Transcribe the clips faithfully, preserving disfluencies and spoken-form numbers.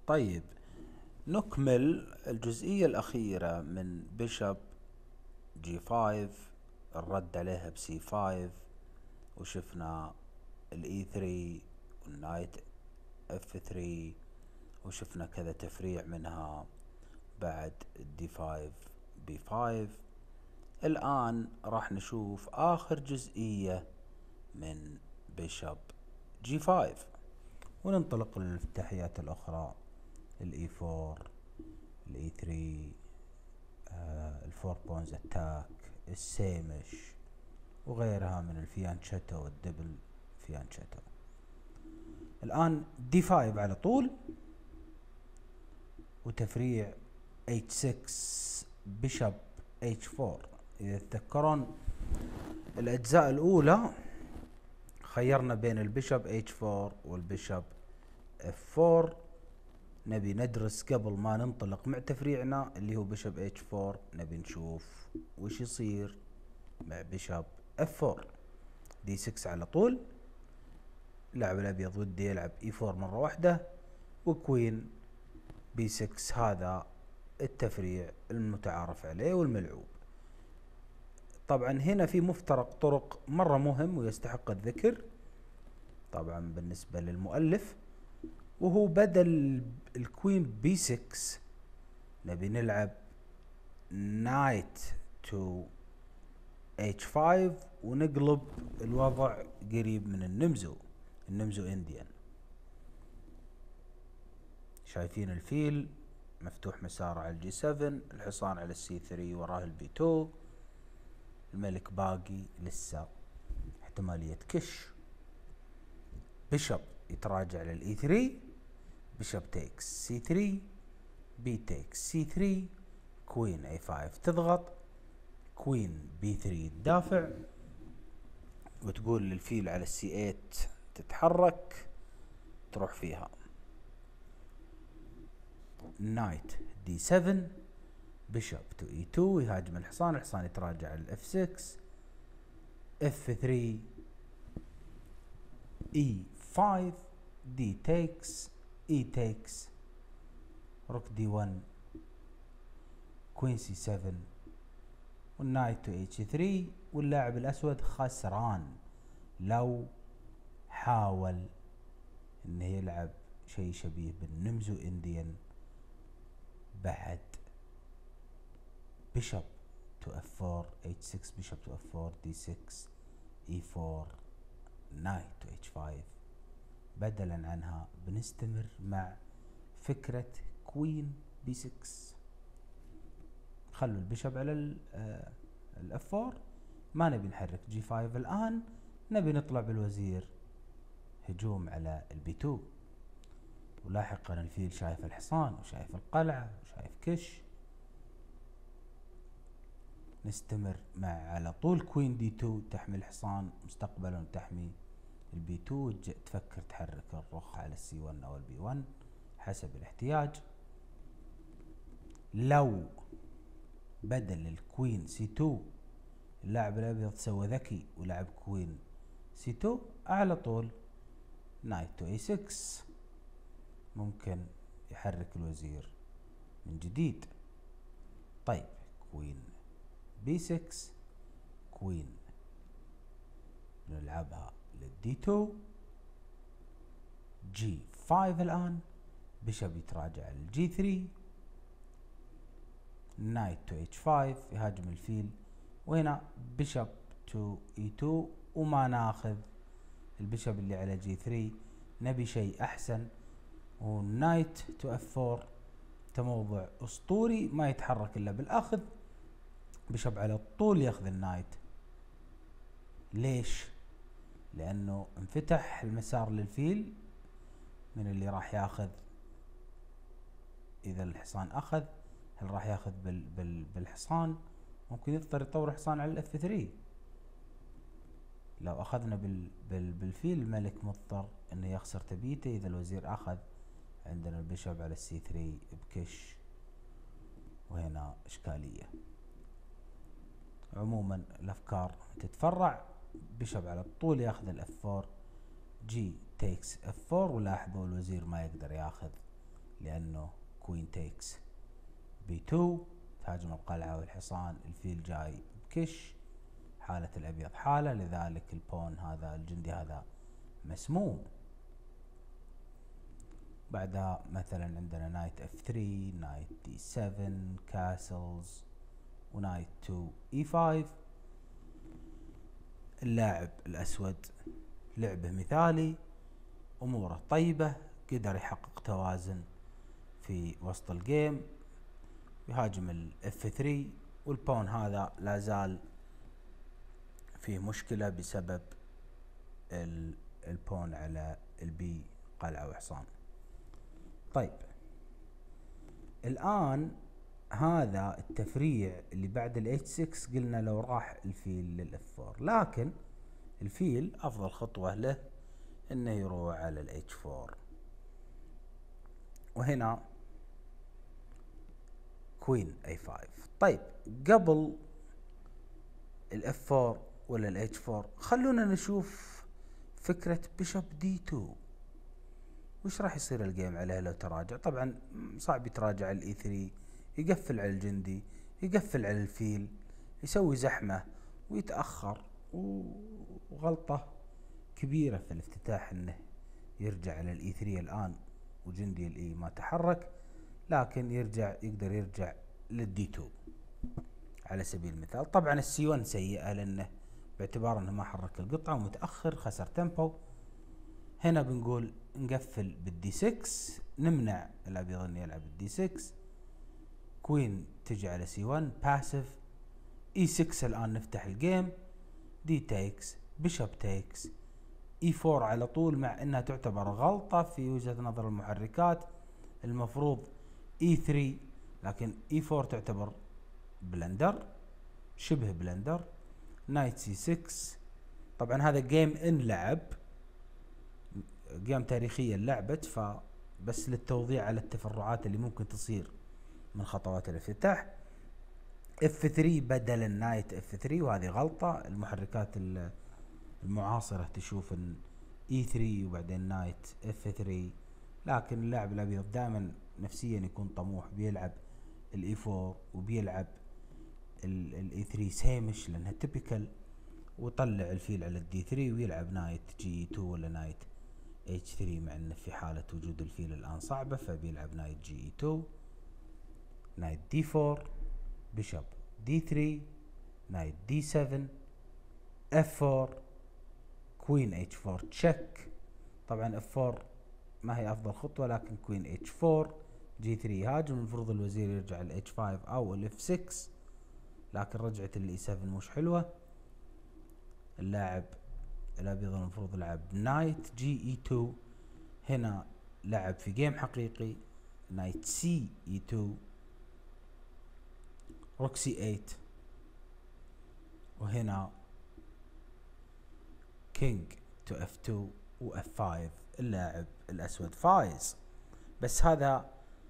طيب، نكمل الجزئية الأخيرة من بيشب جي فايف، الرد عليها بسي فايف، وشفنا الاي ثري والنايت اف ثري، وشفنا كذا تفريع منها بعد الدي فايف بي فايف. الآن راح نشوف آخر جزئية من بيشب جي فايف، وننطلق للافتتاحيات الأخرى، الاي فور، الاي ثري، آه الفور بونز اتاك، السيمش، وغيرها من الفيانشيتا والدبل فيانشيتا. الآن دي فايف على طول، وتفريع اتش سكس بيشب اتش فور. إذا تذكرون الأجزاء الأولى خيرنا بين البيشب اتش فور والبيشب اف فور. نبي ندرس قبل ما ننطلق مع تفريعنا اللي هو بيشب اتش فور، نبي نشوف وش يصير مع بيشب اف فور. دي سكس على طول، اللاعب الابيض ودي يلعب اي فور مرة واحدة، وكوين بي سكس. هذا التفريع المتعارف عليه والملعوب. طبعا هنا في مفترق طرق مرة مهم ويستحق الذكر طبعا بالنسبة للمؤلف، وهو بدل الكوين بي سكس نبي نلعب نايت تو اتش فايف، ونقلب الوضع قريب من النمزو النمزو انديان. شايفين الفيل مفتوح مساره على الجي سفن، الحصان على السي ثري، وراه البي تو، الملك باقي لسه احتمالية كش. بيشب يتراجع للاي ثري، بيشب تيكس سي ثري، بي تيكس سي ثري، كوين اي فايف تضغط، كوين بي ثري تدافع، وتقول للفيل على السي ثمانية تتحرك تروح فيها. نايت دي سفن، بيشب تو اي تو يهاجم الحصان، الحصان يتراجع للاف سكس، اف ثري، اي فايف، دي تيكس، اي تيكس، روك دي ون، كوين سي سفن، والنايت تو اتش ثري. واللاعب الاسود خسران لو حاول انه يلعب شيء شبيه بالنمزو انديان بعد بيشب تو اف فور، اتش سكس، بيشب تو اف فور، دي سكس، اي فور، نايت تو اتش فايف. بدلا عنها بنستمر مع فكرة كوين بي سكس. خلوا البيشب على الاف فور، ما نبي نحرك جي فايف الان، نبي نطلع بالوزير هجوم على البي تو. ولاحقا الفيل شايف الحصان وشايف القلعة وشايف كش. نستمر مع على طول كوين دي تو تحمي الحصان مستقبلا وتحمي البي تو، تفكر تحرك الرخ على السي ون او البي ون حسب الاحتياج. لو بدل الكوين سي تو اللاعب الابيض سوى ذكي ولعب كوين سي تو، على طول نايت تو اي سكس، ممكن يحرك الوزير من جديد. طيب، كوين بي سكس، كوين نلعبها للدي تو، جي فايف. الان بيشب يتراجع للجي ثري، نايت تو اتش فايف يهاجم الفيل، وهنا بيشب تو اي تو، وما ناخذ البيشب اللي على جي ثري، نبي شيء احسن، ونايت تو اف فور تموضع اسطوري ما يتحرك الا بالاخذ. بيشب على الطول ياخذ النايت. ليش؟ لانه انفتح المسار للفيل من اللي راح ياخذ. اذا الحصان اخذ، هل راح ياخذ بال بال بالحصان؟ ممكن يضطر يطور حصان على الاف ثري. لو اخذنا بال بال بالفيل، الملك مضطر انه يخسر تبيته. اذا الوزير اخذ، عندنا البيشب على السي ثري بكش، وهنا اشكالية. عموما الافكار تتفرع. بيشب على الطول ياخذ الاف فور، جي تيكس اف فور، ولاحظوا الوزير ما يقدر ياخذ لأنه كوين تيكس بي تو، تهاجم القلعة والحصان، الفيل جاي بكش، حالة الأبيض حالة، لذلك البون هذا الجندي هذا مسموم. بعدها مثلا عندنا نايت اف ثري، نايت دي سفن، كاسلز، ونايت تو اي فايف. اللاعب الأسود لعبه مثالي، أموره طيبة، قدر يحقق توازن في وسط الجيم، يهاجم الاف ثري، والبون هذا لازال في مشكلة بسبب البون على البي قلعة وحصان. طيب الآن هذا التفريع اللي بعد ال إتش سكس قلنا لو راح الفيل لل إف فور، لكن الفيل أفضل خطوة له إنه يروح على ال إتش فور، وهنا كوين إيه فايف. طيب قبل ال إف فور ولا ال إتش فور خلونا نشوف فكرة بيشوب دي تو، وش راح يصير الجيم عليه لو تراجع. طبعا صعب يتراجع ال إي ثري، يقفل على الجندي، يقفل على الفيل، يسوي زحمة ويتأخر، وغلطة كبيرة في الافتتاح انه يرجع على الإي ثري الآن وجندي الإي ما تحرك، لكن يرجع يقدر يرجع للدي تو على سبيل المثال. طبعا السي ون سيئة لأنه باعتبار انه ما حرك القطعة ومتأخر خسر تيمبو. هنا بنقول نقفل بالدي سكس، نمنع الأبيض انه يلعب الدي سكس، كوين تجي على سي ون باسف، اي سكس الآن نفتح الجيم، دي تيكس، بيشوب تيكس، اي فور على طول، مع انها تعتبر غلطة في وجهة نظر المحركات، المفروض اي ثري، لكن اي فور تعتبر بلندر، شبه بلندر. نايت سي سكس، طبعا هذا جيم انلعب، جيم تاريخيا لعبت، فبس للتوضيح على التفرعات اللي ممكن تصير من خطوات الافتتاح. اف ثري بدل النايت اف ثري، وهذه غلطة. المحركات المعاصرة تشوف ان اي ثري وبعدين نايت اف ثري، لكن اللاعب الابيض دائما نفسيا يكون طموح، بيلعب الاي فور وبيلعب الاي ثري سيمش لانها تيبيكال، وطلع الفيل على الدي ثري ويلعب نايت جي تو ولا نايت اتش ثري، مع انه في حالة وجود الفيل الان صعبة، فبيلعب نايت جي اي تو، نايت دي فور، بيشوب دي ثري، نايت دي سفن، اف فور، كوين اتش فور تشيك. طبعا اف فور ما هي افضل خطوة، لكن كوين اتش فور، جي ثري هاجم، المفروض الوزير يرجع ال اتش فايف او ال اف سكس، لكن رجعة ال اي سفن مش حلوة. اللاعب الابيض المفروض لعب نايت جي اي تو، هنا لعب في جيم حقيقي، نايت سي اي تو، روك سي ايت، وهنا كينج تو اف تو و اف فايف. اللاعب الاسود فايز، بس هذا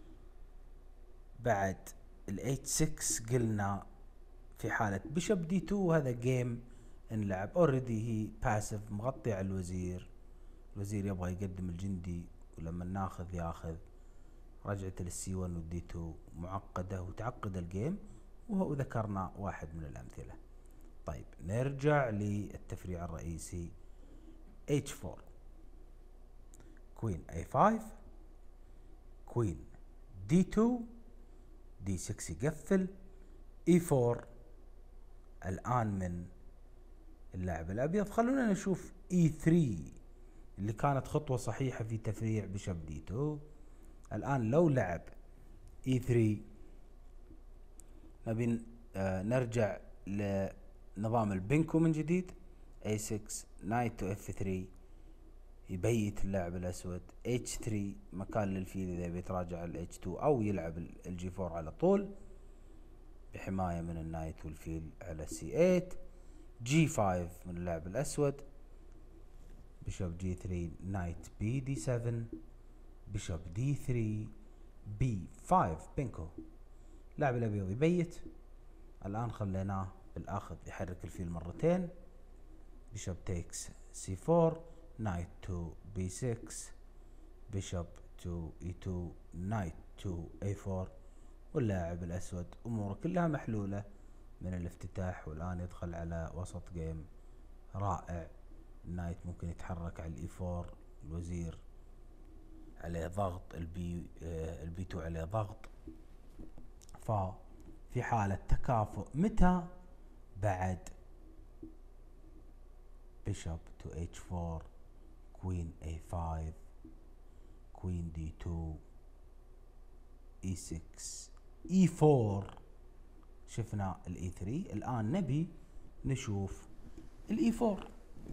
بعد ال اتش سكس قلنا في حالة بيشوب دي تو، هذا جيم انلعب اوريدي، هي باسف مغطي على الوزير، الوزير يبغى يقدم الجندي، ولما ناخذ ياخذ. رجعة السي ون والدي تو معقدة وتعقد الجيم، وذكرنا واحد من الامثلة. طيب نرجع للتفريع الرئيسي. اتش فور، كوين اي فايف، كوين دي تو، دي سكس يقفل، اي فور الان من اللاعب الابيض. خلونا نشوف اي ثري اللي كانت خطوة صحيحة في تفريع بيشوب دي تو. الان لو لعب اي ثري نبي آه نرجع لنظام البنكو من جديد، اي سكس، نايت تو اف ثري، يبيت اللاعب الاسود، اتش ثري مكان للفيل اذا بيتراجع ال اتش تو، او يلعب الجي فور على طول بحماية من النايت والفيل على سي ثمانية، جي فايف من اللاعب الاسود، بيشوب جي ثري، نايت بي دي سفن، بيشوب دي ثري، بي فايف بينكو. اللاعب الابيض يبيت، الان خليناه بالاخذ يحرك الفيل مرتين، بيشوب تيكس سي فور، نايت تو بي سكس، بيشوب تو اي تو، نايت تو اي فور، واللاعب الاسود اموره كلها محلولة من الافتتاح. والان يدخل على وسط جيم رائع. النايت ممكن يتحرك على الاي فور، الوزير عليه ضغط، البي آه البي تو عليه ضغط. ففي حالة تكافؤ متى؟ بعد بيشوب تو اتش فور، كوين اي فايف، كوين دي تو، اي سكس، اي فور. شفنا الاي ثري، الان نبي نشوف الاي فور.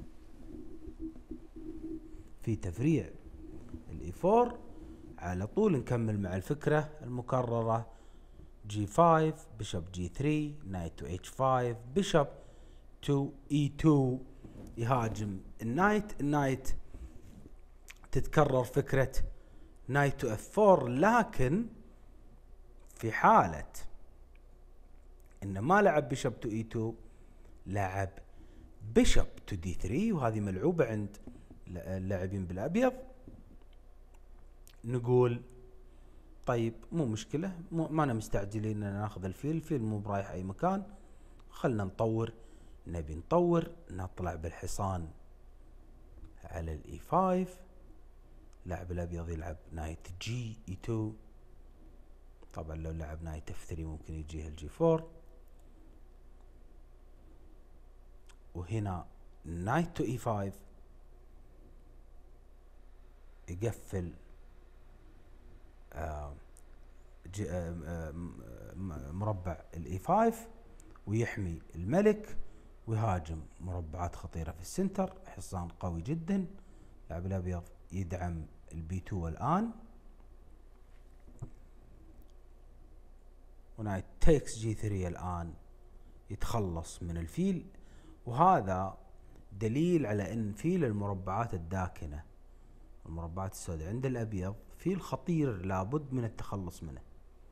في تفريع الاي فور على طول. نكمل مع الفكرة المكررة. جي فايف، بيشوب جي ثري، نايت تو اتش فايف، بيشوب تو اي تو، يهاجم النايت. النايت تتكرر فكرة نايت تو اف فور، لكن في حالة انه ما لعب بيشوب تو اي تو، لعب بيشوب تو دي ثري، وهذه ملعوبة عند اللاعبين بالابيض. نقول طيب مو مشكلة، مو ما أنا مستعجلين ان ناخذ الفيل، الفيل مو برايح اي مكان، خلنا نطور. نبي نطور، نطلع بالحصان على الاي فايف، لاعب الابيض يلعب نايت جي اي تو. طبعا لو لعب نايت اف ثري ممكن يجيه الجي فور، وهنا نايت تو اي فايف يقفل آه آه مربع الاي فايف ويحمي الملك، ويهاجم مربعات خطيرة في السنتر. حصان قوي جدا. لاعب الابيض يدعم البي تو الان، ونايت تيكس جي ثري الان يتخلص من الفيل. وهذا دليل على ان فيل المربعات الداكنة، المربعات السوداء عند الابيض فيل خطير لابد من التخلص منه.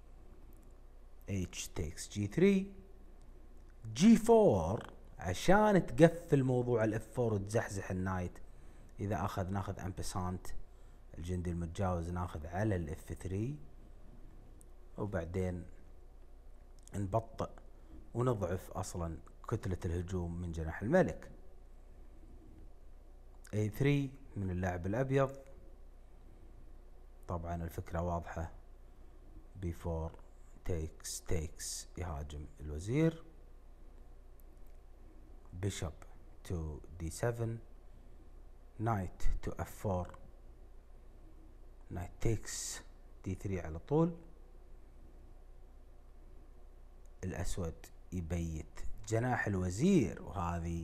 H takes جي ثري، جي فور عشان تقفل موضوع الاف فور وتزحزح النايت. اذا اخذ ناخذ امبسانت الجندي المتجاوز، ناخذ على الاف ثري، وبعدين نبطئ ونضعف اصلا كتلة الهجوم من جناح الملك. اي ثري من اللاعب الابيض، طبعا الفكرة واضحة. بي فور تيكس تيكس، يهاجم الوزير. بيشوب تو دي سفن، نايت تو اف فور، نايت تيكس دي ثري على طول. الاسود يبيت جناح الوزير، وهذه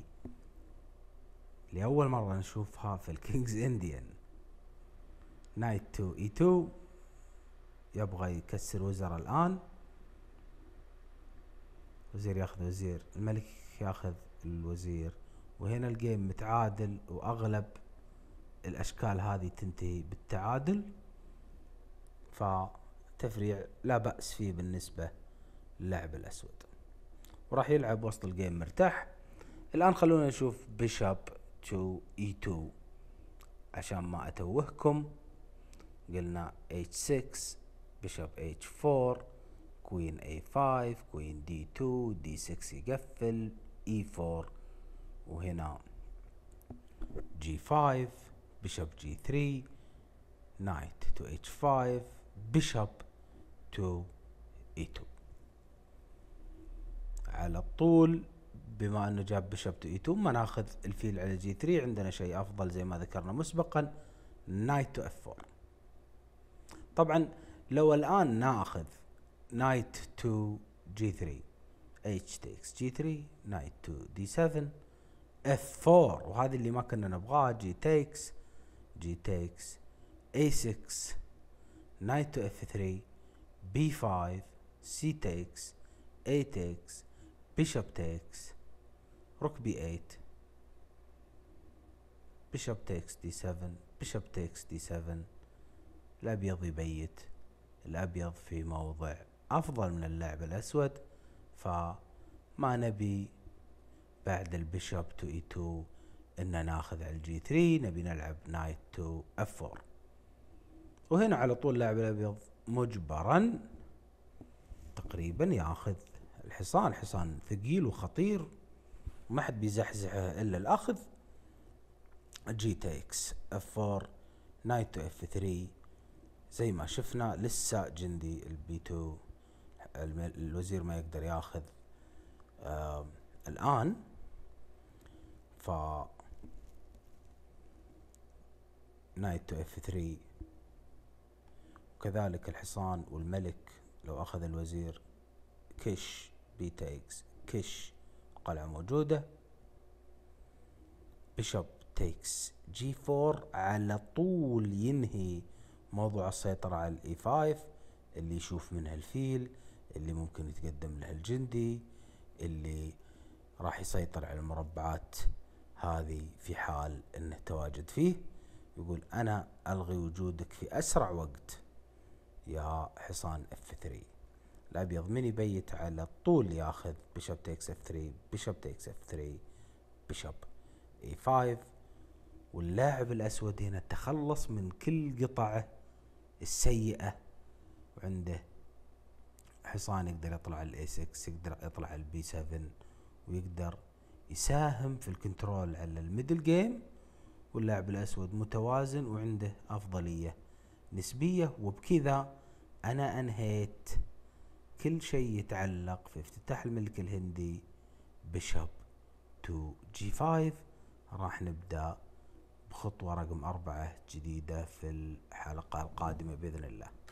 لأول مرة نشوفها في الكينجز انديان. نايت تو اي تو، يبغى يكسر وزر الان. وزير ياخذ وزير، الملك ياخذ الوزير، وهنا الجيم متعادل، واغلب الاشكال هذه تنتهي بالتعادل. فتفريع لا بأس فيه بالنسبة للاعب الاسود، وراح يلعب وسط الجيم مرتاح. الان خلونا نشوف بيشوب تو اي تو عشان ما اتوهكم. قلنا اتش سكس، بيشوب اتش فور، كوين اي فايف، كوين دي تو، دي سكس يقفل، اي فور، وهنا جي فايف، بيشوب جي ثري، نايت تو اتش فايف، بيشوب تو اي تو. على طول بما انه جاب بيشوب تو اي تو، ما ناخذ الفيل على جي ثري، عندنا شيء افضل زي ما ذكرنا مسبقا، نايت تو اف فور. طبعا لو الان ناخذ نايت تو جي ثري، اتش تيكس جي ثري، نايت تو دي سفن، اف فور، وهذه اللي ما كنا نبغاها. جي تيكس، جي تيكس، اي سكس، نايت تو اف ثري، بي فايف، سي تيكس، اي تيكس، بيشوب تيكس، روك بي ايت، بيشوب تيكس دي سفن، بيشوب تيكس دي سفن. الابيض يبيت، الابيض في موضع افضل من اللاعب الاسود، فما نبي بعد البيشوب تو اي تو ان ناخذ على الجي ثري، نبي نلعب نايت تو اف فور. وهنا على طول اللاعب الابيض مجبرا تقريبا ياخذ الحصان. حصان ثقيل وخطير وما حد بيزحزحه الا الاخذ. جي تيكس اف أربعة، نايت تو اف ثلاثة. زي ما شفنا لسه جندي البي اثنين الوزير ما يقدر ياخذ آه الان. ف نايت تو اف ثلاثة، وكذلك الحصان والملك لو اخذ الوزير كش بي تيكس كش، قلعة موجودة. بيشوب تيكس جي أربعة على طول ينهي موضوع السيطرة على الاي خمسة اللي يشوف منها الفيل، اللي ممكن يتقدم له الجندي، اللي راح يسيطر على المربعات هذه في حال انه تواجد فيه. يقول انا الغي وجودك في اسرع وقت يا حصان اف ثلاثة. الابيض من يبيت على طول ياخذ بيشوب تيكس اف ثلاثة، بيشوب تيكس اف ثلاثة، بيشوب اي خمسة. واللاعب الاسود هنا تخلص من كل قطعه السيئه، وعنده حصان يقدر يطلع الاي ستة، يقدر يطلع البي سبعة، ويقدر يساهم في الكنترول على الميدل جيم. واللاعب الاسود متوازن وعنده افضليه نسبيه. وبكذا انا انهيت كل شيء يتعلق في افتتاح الملك الهندي بيشوب تو جي خمسة. راح نبدأ بخطوة رقم أربعة جديدة في الحلقة القادمة بإذن الله.